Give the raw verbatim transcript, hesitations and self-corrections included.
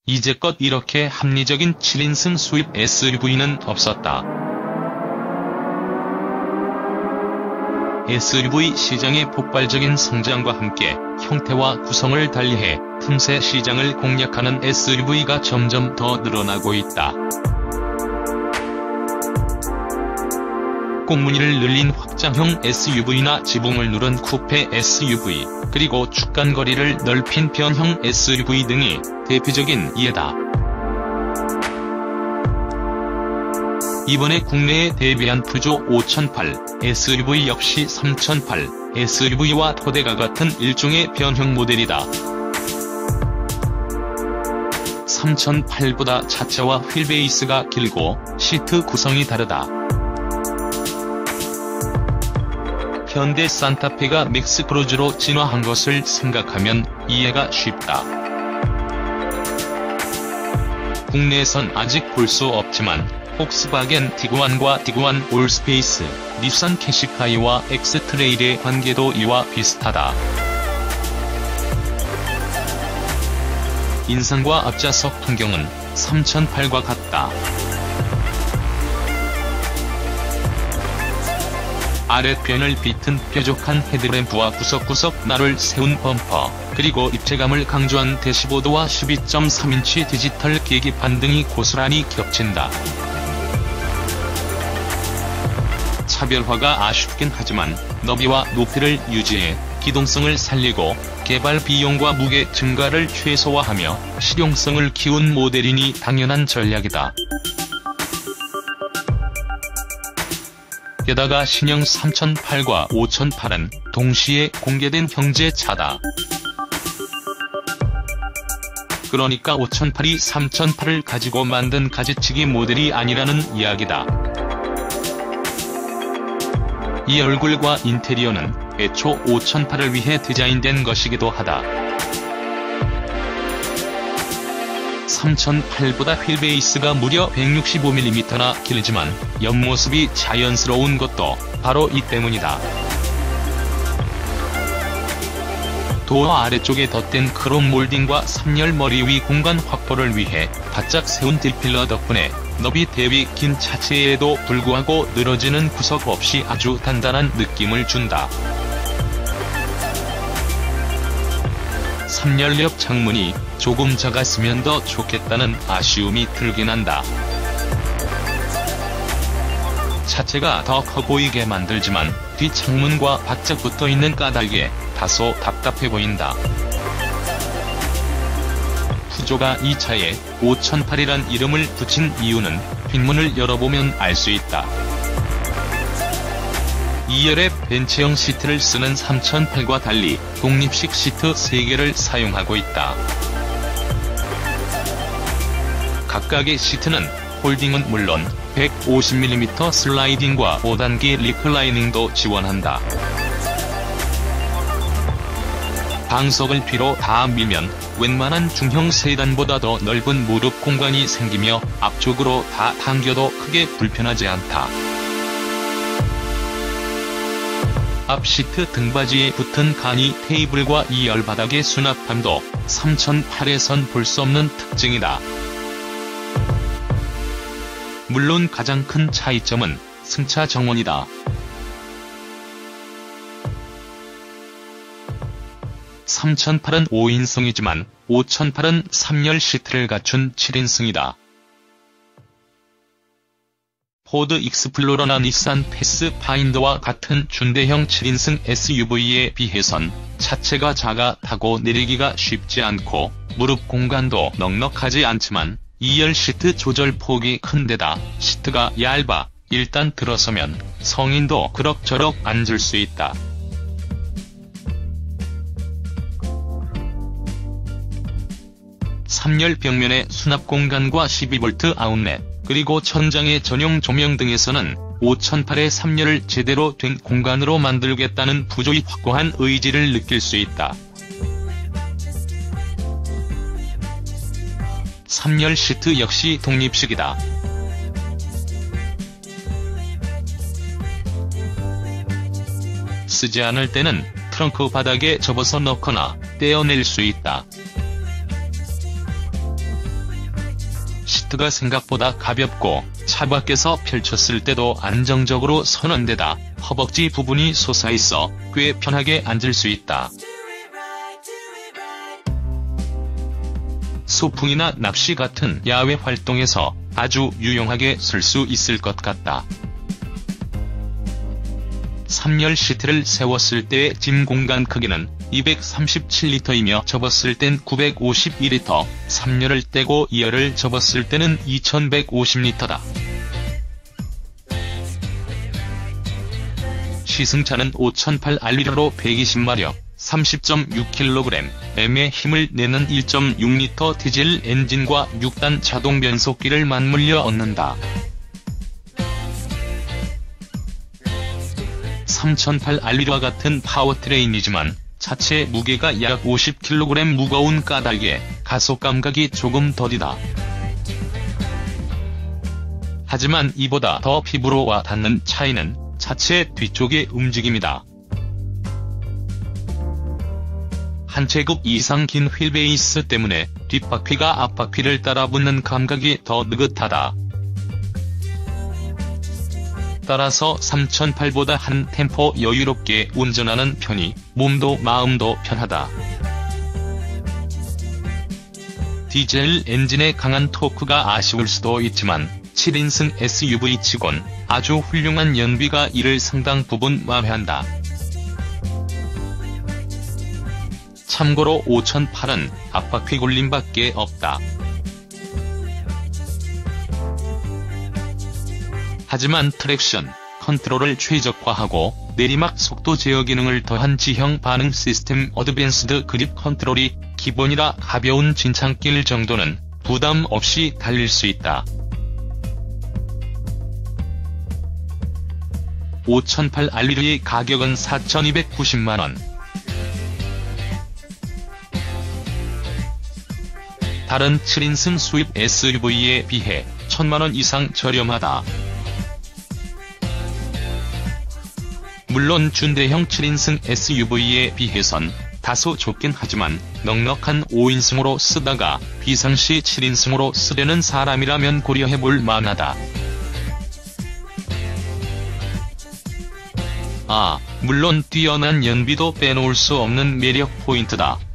이제껏 이렇게 합리적인 칠 인승 수입 에스유브이는 없었다. 에스유브이 시장의 폭발적인 성장과 함께 형태와 구성을 달리해 틈새 시장을 공략하는 에스유브이가 점점 더 늘어나고 있다. 꽁무니를 늘린 확장형 에스유브이나 지붕을 누른 쿠페 에스유브이, 그리고 주간거리를 넓힌 변형 에스유브이 등이 대표적인 예다. 이번에 국내에 데뷔한 푸조 오천팔 에스유브이 역시 삼천팔 에스유브이와 토대가 같은 일종의 변형 모델이다. 삼천팔보다 차체와 휠베이스가 길고 시트 구성이 다르다. 현대 산타페가 맥스크루즈로 진화한 것을 생각하면 이해가 쉽다. 국내에선 아직 볼 수 없지만 폭스바겐 티구안과 티구안 올스페이스, 닛산 캐시카이와 엑스트레일의 관계도 이와 비슷하다. 인상과 앞좌석 풍경은 삼천팔과 같다. 아랫변을 비튼 뾰족한 헤드램프와 구석구석 날을 세운 범퍼, 그리고 입체감을 강조한 대시보드와 십이 점 삼 인치 디지털 계기판 등이 고스란히 겹친다. 차별화가 아쉽긴 하지만 너비와 높이를 유지해 기동성을 살리고 개발 비용과 무게 증가를 최소화하며 실용성을 키운 모델이니 당연한 전략이다. 게다가 신형 삼천팔과 오천팔은 동시에 공개된 형제차다. 그러니까 오천팔이 삼천팔을 가지고 만든 가지치기 모델이 아니라는 이야기다. 이 얼굴과 인테리어는 애초 오천팔을 위해 디자인된 것이기도 하다. 삼천팔보다 휠베이스가 무려 백육십오 밀리미터나 길지만 옆모습이 자연스러운 것도 바로 이 때문이다. 도어 아래쪽에 덧댄 크롬 몰딩과 삼 열 머리 위 공간 확보를 위해 바짝 세운 D필러 덕분에 너비 대비 긴 차체에도 불구하고 늘어지는 구석 없이 아주 단단한 느낌을 준다. 삼 열 옆 창문이 조금 작았으면 더 좋겠다는 아쉬움이 들긴 한다. 차체가 더 커 보이게 만들지만 뒷창문과 바짝 붙어있는 까닭에 다소 답답해 보인다. 푸조가 이 차에 오천팔이란 이름을 붙인 이유는 뒷문을 열어보면 알 수 있다. 이 열의 벤츠형 시트를 쓰는 삼천팔과 달리 독립식 시트 세 개를 사용하고 있다. 각각의 시트는 홀딩은 물론 백오십 밀리미터 슬라이딩과 오 단계 리클라이닝도 지원한다. 방석을 뒤로 다 밀면 웬만한 중형 세단보다 더 넓은 무릎 공간이 생기며 앞쪽으로 다 당겨도 크게 불편하지 않다. 앞 시트 등받이에 붙은 간이 테이블과 이 열 바닥의 수납함도 삼천팔에선 볼 수 없는 특징이다. 물론 가장 큰 차이점은 승차 정원이다. 삼천팔은 오 인승이지만 오천팔은 삼 열 시트를 갖춘 칠 인승이다. 포드 익스플로러나 닛산 패스파인더와 같은 준대형 칠 인승 에스유브이에 비해선 차체가 작아 타고 내리기가 쉽지 않고 무릎 공간도 넉넉하지 않지만 이 열 시트 조절 폭이 큰 데다 시트가 얇아 일단 들어서면 성인도 그럭저럭 앉을 수 있다. 삼 열 벽면의 수납 공간과 십이 볼트 아웃렛, 그리고 천장의 전용 조명 등에서는 오천팔의 삼 열을 제대로 된 공간으로 만들겠다는 푸조의 확고한 의지를 느낄 수 있다. 삼 열 시트 역시 독립식이다. 쓰지 않을 때는 트렁크 바닥에 접어서 넣거나 떼어낼 수 있다. 시트가 생각보다 가볍고 차 밖에서 펼쳤을 때도 안정적으로 서는 데다 허벅지 부분이 솟아있어 꽤 편하게 앉을 수 있다. 소풍이나 낚시 같은 야외 활동에서 아주 유용하게 쓸 수 있을 것 같다. 삼 열 시트를 세웠을 때의 짐 공간 크기는 이백삼십칠 리터이며 접었을 땐 구백오십이 리터, 삼 열을 떼고 이 열을 접었을 때는 이천백오십 리터다. 시승차는 오천팔 알리터로 백이십 마력, 삼십 점 육 킬로그램의 힘을 내는 일 점 육 리터 디젤 엔진과 육 단 자동 변속기를 맞물려 얻는다. 삼천팔 알리터와 같은 파워트레인이지만 자체 무게가 약 오십 킬로그램 무거운 까닭에 가속 감각이 조금 더디다. 하지만 이보다 더 피부로 와 닿는 차이는 자체 뒤쪽의 움직임이다. 한 제곱 이상 긴 휠베이스 때문에 뒷바퀴가 앞바퀴를 따라붙는 감각이 더 느긋하다. 따라서 삼천팔보다 한 템포 여유롭게 운전하는 편이 몸도 마음도 편하다. 디젤 엔진의 강한 토크가 아쉬울 수도 있지만 칠 인승 에스유브이치곤 아주 훌륭한 연비가 이를 상당 부분 완화한다. 참고로 오천팔은 앞바퀴 굴림밖에 없다. 하지만 트랙션 컨트롤을 최적화하고 내리막 속도 제어 기능을 더한 지형 반응 시스템 어드밴스드 그립 컨트롤이 기본이라 가벼운 진창길 정도는 부담 없이 달릴 수 있다. 오천팔 알리터의 가격은 사천이백구십만 원. 다른 칠 인승 수입 에스유브이에 비해 천만 원 이상 저렴하다. 물론 준대형 칠 인승 에스유브이에 비해선 다소 좁긴 하지만 넉넉한 오 인승으로 쓰다가 비상시 칠 인승으로 쓰려는 사람이라면 고려해볼 만하다. 아, 물론 뛰어난 연비도 빼놓을 수 없는 매력 포인트다.